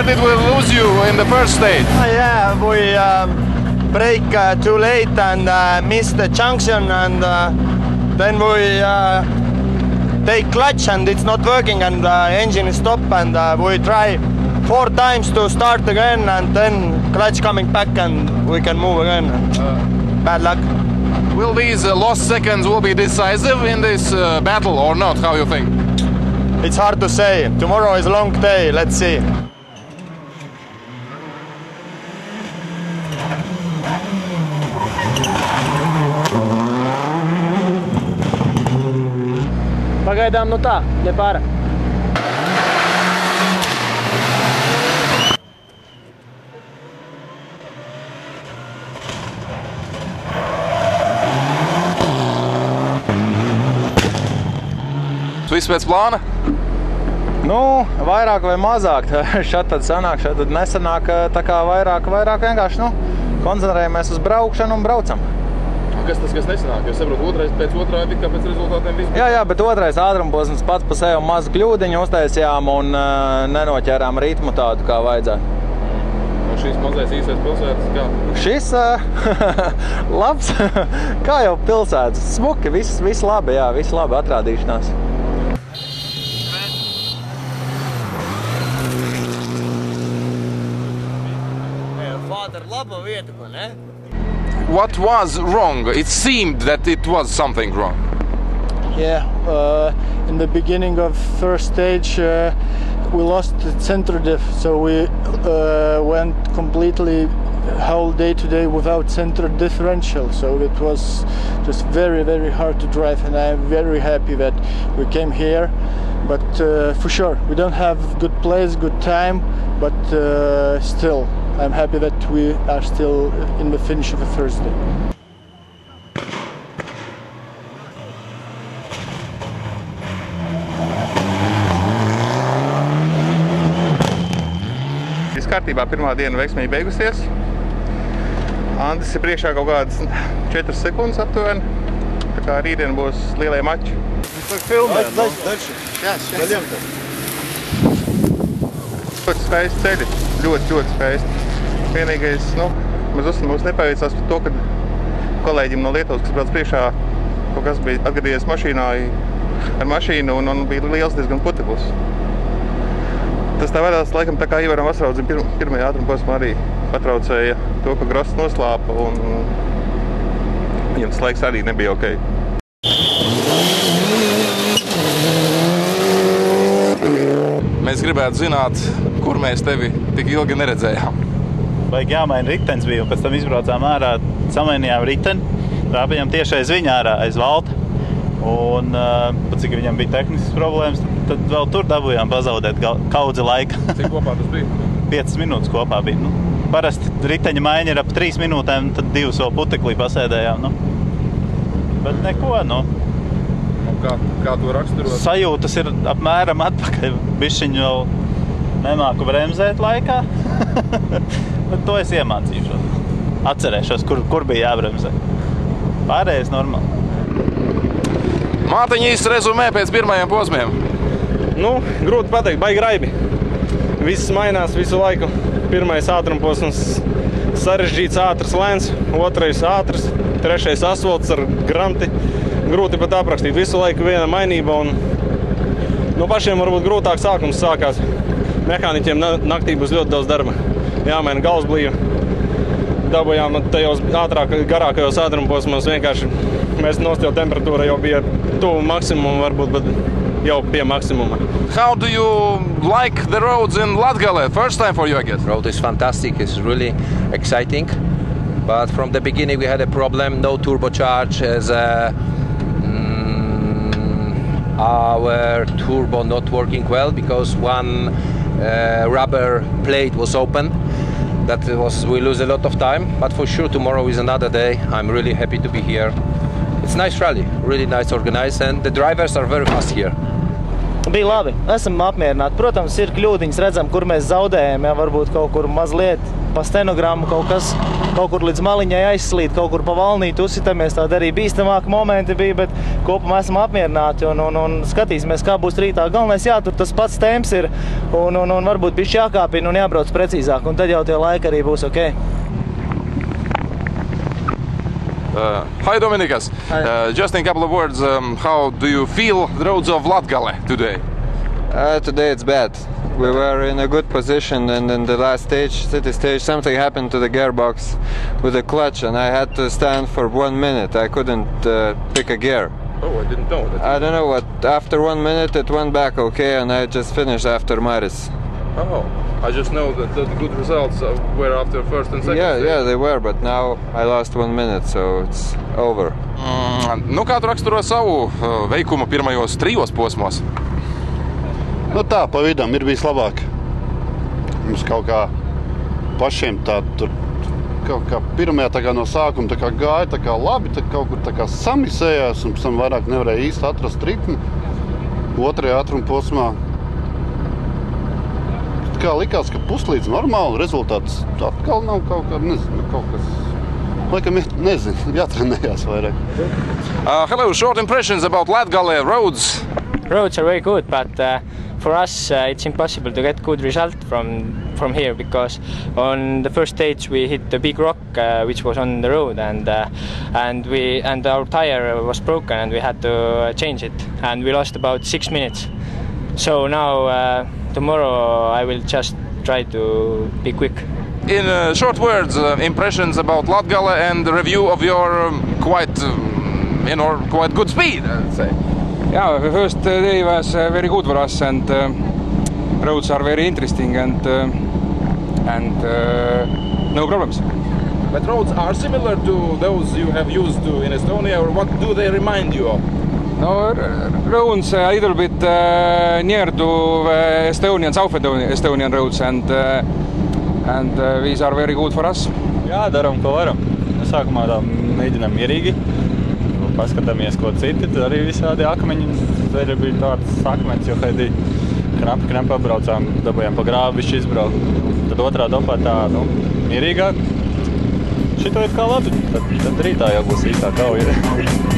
did we lose you in the first stage? Yeah, we brake too late and missed the junction, and then we take clutch and it's not working, and engine is stopped, and we try 4 times to start again, and then clutch coming back and we can move again. Bad luck. Will these lost seconds will be decisive in this battle or not? How you think? It's hard to say. Tomorrow is a long day. Let's see. Pagaidām nu tā, nepāra. Viss pēc plāna? Nu, vairāk vai mazāk. Šad tad sanāk, šad tad nesanāk. Tā kā vairāk vienkārši, nu, koncentrējamies uz braukšanu un braucam. Kas tas, kas nesanāk? Jo saprotu, pēc otrā it kā pēc rezultātiem viss. Jā, bet otrais ātrumposms pats pa sevi mazu kļūdiņu uztaisījām un nenoķērām ritmu tādu, kā vajadzētu. Un šīs mazais īsais pilsētas kā? Šis labs, kā jau pilsētas. Smuki, viss labi, jā, viss labi atrādīšanās. What was wrong? It seemed that it was something wrong. Yeah, in the beginning of first stage we lost the center diff, so we went completely whole day today without center differential, so it was just very hard to drive, and I'm very happy that we came here. But for sure we don't have good place, good time, but still I'm happy that we are still in the finish of the first day. Viss kārtībā, pirmā diena veiksmīgi beigusies. Andris ir priekšā kaut kādas 4 sekundes aptuveni. Tā kā rītdien būs lielie mači. Ļoti skaisti ceļi, ļoti skaisti. Vienīgais, mums nepaveicās par to, ka kolēģim no Lietuvas, kas brauc priekšā, kaut kas bija atgadījies mašīnā ar mašīnu un bija liels diezgan puteklis. Tas tā vairās, laikam, tā kā Ivaram Vasaraudzim pirmajā ātrumposmā arī patraucēja to, ka Gross noslāpa, un viņam tas laiks arī nebija ok. Mēs gribētu zināt, kur mēs tevi tik ilgi neredzējām. Baigi jāmaina ritenis bija, un pēc tam izbraucām ārā, samainījām riteni, rāpējām tieši aiz viņa ārā, aiz valta. Un, pat cik viņam bija tehniskas problēmas, tad vēl tur dabūjām pazaudēt kaudzi laika. Cik kopā tas bija? 5 minūtes kopā bija. Parasti riteņa maiņa ir ap 3 minūtēm, tad 2 vēl puteklī pasēdējām. Bet neko, Kā to raksturot? Sajūtas ir apmēram atpakaļ. Bišķiņu vēl nemāku bremzēt laikā, bet to es iemācīšos. Atcerēšos, kur bija jābremzē. Pārējais normāli. Mātiņa īsts rezumē pēc pirmajiem posmiem. Grūti pateikt, baigi raibi. Viss mainās visu laiku. Pirmais ātrumposms sarežģīts, ātrs lēns, otrais ātrs, trešais asfalts ar granti. Grūti pat aprakstīt. Visu laiku viena mainība, un pašiem varbūt grūtāk sākums sākās. Mehāniķiem naktī būs ļoti daudz darba. Jāmaina galvasblīva. Dabujām tajos garākajos ātrumposmos vienkārši. Mēs nost jau temperatūra jau bija tuvu maksimumu varbūt, bet jau pie maksimuma. How do you like the roads in Latgale? First time for you, I guess. The road is fantastic. It's really exciting. But from the beginning we had a problem. No turbocharge as our turbo not working well because one rubber plate was open. We lose a lot of time, but for sure tomorrow is another day. I'm really happy to be here. It's a nice rally, really nice organized, and the drivers are very fast here. Bija labi, esam apmierināti. Protams, ir kļūdiņas, redzam, kur mēs zaudējam, varbūt kaut kur mazliet pa stenogramu kaut kur līdz maliņai aizslīt, kaut kur pa valnīti uzsitamies, tādi arī bīstamāki momenti bija, bet kopumā esam apmierināti un skatīsimies, kā būs rītā. Galvenais jātur tas pats temps ir, un varbūt bišķi jākāpina un jābrauc precīzāk, un tad jau tie laiki arī būs ok. Hi, Dominikas. Hi. Just in a couple of words, how do you feel the roads of Latgale today? Today it's bad. We were in a good position, and in the last stage, city stage, something happened to the gearbox with the clutch, and I had to stand for 1 minute. I couldn't pick a gear. Oh, I didn't know that. I don't know what. After 1 minute, it went back okay, and I just finished after Maris. Oh, I just know that the good results were after first and second. Yeah, they were, but now I lost 1 minute, so it's over. Nu, kā tu raksturo savu veikumu pirmajos 3 posmos? Nu tā, pa vidam ir bijis labāk. Mums kaut kā pašiem tā tur kaut kā pirmajā tā kā no sākuma tā kā gāja tā kā labi, tā kaut kur tā kā samisējās un pēc tam vairāk nevarēja īsti atrast ritmu. Otrajā ātruma posmā tā kā likās, ka puslīdz normāli rezultāts atkal nav kaut kā, nezinu, kaut kas. Laikam, nezinu, jātrenējās vairāk. Hello, short impressions about Latgale roads. Roads are very good, but for us it's impossible to get good result from here because on the first stage we hit the big rock which was on the road and our tire was broken and we had to change it and we lost about 6 minutes. So now tomorrow I will just try to be quick. In short words, impressions about Latgale and the review of your quite good speed, I'd say. Yeah, the first day was very good for us and roads are very interesting and no problems. But roads are similar to those you have used in Estonia, or what do they remind you of? No, roads a little bit near to Estonian, South Estonian roads and these are very good for us. Jā, daram, ko varam. Sākumā tā mēģinām mierīgi. Paskatāmies, ko citi, tad arī visādi akmeņi. Tad bija tāds akmens, jo haidī knapi pabraucām, dabujām pa grābu, višķi izbraukt. Tad otrā dopā tā, mierīgāk. Šito ir kā labi, tad rītā jau būs īstā kauja.